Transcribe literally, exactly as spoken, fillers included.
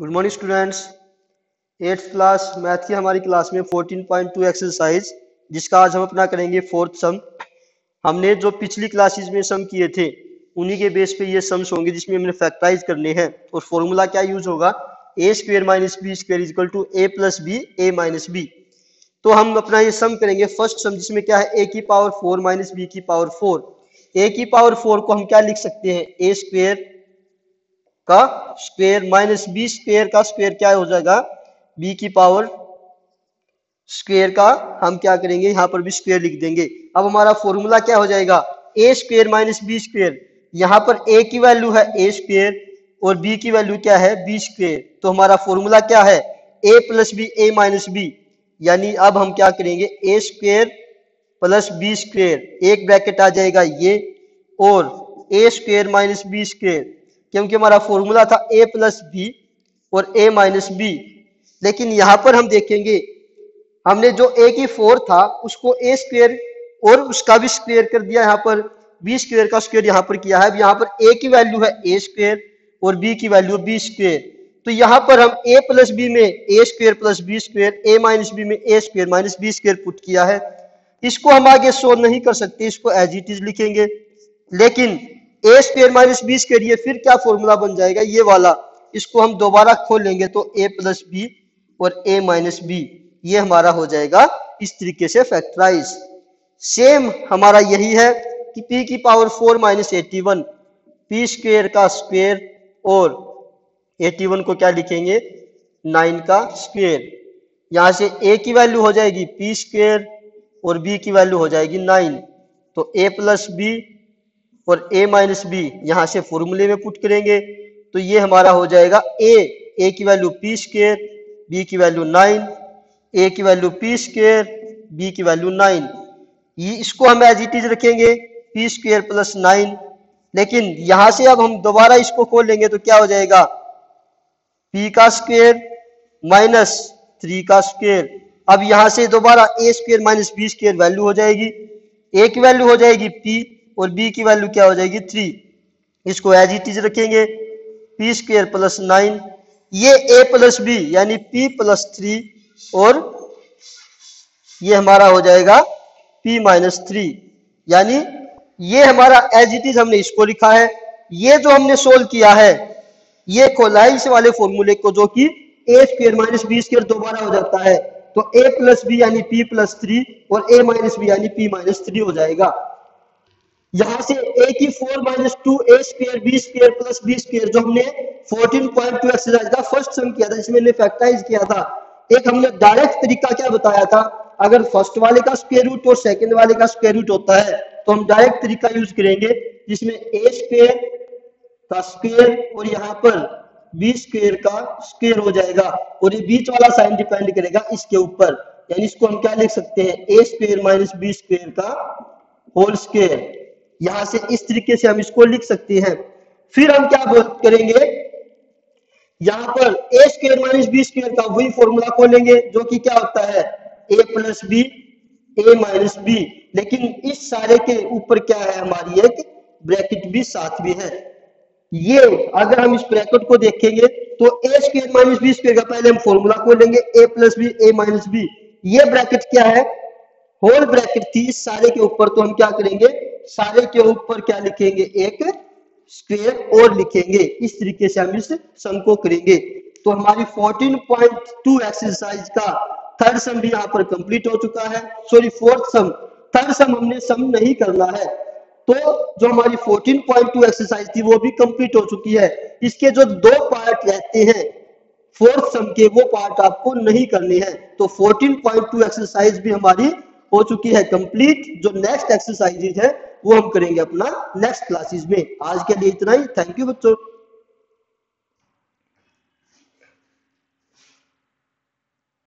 Good morning students. Eighth class math की हमारी class में फोर्टीन पॉइंट टू एक्सरसाइज जिसका आज हम अपना करेंगे फोर्थ सम। हमने जो पिछली क्लासेस में सम किए थे उन्हीं के बेस पे ये सम्स होंगे जिसमें हमने फैक्टराइज करने हैं। और फॉर्मूला क्या यूज होगा, A square minus B square equal to A plus B A minus B. तो हम अपना ये सम करेंगे फर्स्ट सम जिसमें क्या है, ए की पावर फोर माइनस बी की पावर फोर। ए की पावर फोर को हम क्या लिख सकते हैं, ए स्क्वेयर का स्क्वायर माइनस बी स्क्वायर का स्क्वायर क्या हो जाएगा, बी की पावर स्क्वायर का हम क्या करेंगे, यहां पर भी स्क्वायर लिख देंगे। अब हमारा फॉर्मूला क्या हो जाएगा, A square minus B square. यहां पर ए की वैल्यू है ए स्क्वायर और बी की वैल्यू क्या है, बी स्क्वायर। तो हमारा फॉर्मूला क्या है, A plus B A minus B. यानी अब हम क्या करेंगे, A square plus B square, एक ब्रैकेट आ जाएगा ये, और A square minus B square, क्योंकि हमारा फॉर्मूला था a प्लस बी और a माइनस बी। लेकिन यहां पर हम देखेंगे हमने जो a की फोर था उसको a स्क्वायर और उसका भी स्क्वायर कर दिया, यहाँ पर b स्क्वायर का स्क्वायर यहाँ पर किया है। यहाँ पर a की वैल्यू है a स्क्वायर और b की वैल्यू b स्क्वायर। तो यहाँ पर हम a प्लस बी में a square plus B square, a minus B में a square minus B square put किया है। इसको हम आगे सोल्व नहीं कर सकते, इसको एज इट इज लिखेंगे। लेकिन A square minus B square ये फिर क्या फॉर्मूला बन जाएगा, ये वाला। इसको हम दोबारा खोल लेंगे तो a प्लस बी और a माइनस बी ये हमारा हो जाएगा इस तरीके से फैक्टराइज। सेम हमारा यही है कि p की power four minus eighty one, P square का स्क्वायर और एटी वन को क्या लिखेंगे, नाइन का स्क्वायर। यहां से a की वैल्यू हो जाएगी p स्क्वायर और b की वैल्यू हो जाएगी नाइन। तो a प्लस बी और a माइनस बी यहां से फॉर्मूले में पुट करेंगे तो ये हमारा हो जाएगा a, a की वैल्यू p स्क्वायर, b की वैल्यू नाइन, a की वैल्यू p स्क्वायर, b की वैल्यू नाइन। ये इसको हम एज इट इज रखेंगे p स्क्वायर प्लस नाइन। लेकिन यहां से अब हम दोबारा इसको खोल लेंगे तो क्या हो जाएगा, p का स्क्वायर माइनस थ्री का स्क्वायर। अब यहां से दोबारा a square minus B square value हो जाएगी, a की वैल्यू हो जाएगी p और b की वैल्यू क्या हो जाएगी, थ्री। इसको एज इट इज रखेंगे, p स्क्वायर प्लस नाइन, ये a प्लस बी यानी p प्लस थ्री, और ये हमारा हो जाएगा p माइनस थ्री। यानी ये हमारा एज इट इज हमने इसको लिखा है। ये जो हमने सोल्व किया है ये खोला है इस वाले फॉर्मूले को, जो कि a square minus B square दोबारा हो जाता है। तो a प्लस बी यानी p प्लस थ्री और a माइनस बी यानी p माइनस थ्री हो जाएगा। यहां से a की four minus two A square B square plus B square जो हमने फोर्टीन पॉइंट टू एक्सरसाइज का फर्स्ट सम किया था, इसमें हमने फैक्टराइज किया था। एक हमने डायरेक्ट तरीका क्या बताया था, अगर फर्स्ट वाले का स्क्वायर रूट और सेकंड वाले का स्क्वायर रूट होता है तो हम डायरेक्ट तरीका यूज करेंगे जिसमें ए स्क्वायर का स्क्वायर और यहाँ पर बी स्क्वायर का स्क्वायर हो जाएगा, और ये बीच वाला साइन डिपेंड करेगा इसके ऊपर। यानी इसको हम क्या लिख सकते हैं, A square minus B square का होल स्क्वायर। यहां से इस तरीके से हम इसको लिख सकते हैं। फिर हम क्या करेंगे, यहां पर A square minus B square का वही फॉर्मूला खोलेंगे जो कि क्या होता है, A plus B A minus B. लेकिन इस सारे के ऊपर क्या है, हमारी एक ब्रैकेट भी साथ में है। ये अगर हम इस ब्रैकेट को देखेंगे तो A square minus B square का पहले हम फॉर्मूला खोलेंगे, A plus B A minus B. ये ब्रैकेट क्या है, होल ब्रैकेट थी इस सारे के ऊपर। तो हम क्या करेंगे, सारे के ऊपर क्या लिखेंगे, एक स्क्वायर और लिखेंगे। इस तरीके से हम इस सम को करेंगे। तो हमारी फोर्टीन पॉइंट टू एक्सरसाइज का थर्ड सम भी यहाँ पर कंप्लीट हो चुका है। Sorry fourth sum, third sum हमने सम नहीं करना है। तो जो हमारी फोर्टीन पॉइंट टू एक्सरसाइज थी वो भी कंप्लीट हो चुकी है। इसके जो दो पार्ट रहते हैं फोर्थ सम के, वो पार्ट आपको नहीं करने हैं। तो फोर्टीन पॉइंट टू एक्सरसाइज भी हमारी हो चुकी है कंप्लीट। जो नेक्स्ट एक्सरसाइजेज है वो हम करेंगे अपना नेक्स्ट क्लासेस में। आज के लिए इतना ही। थैंक यू बच्चों।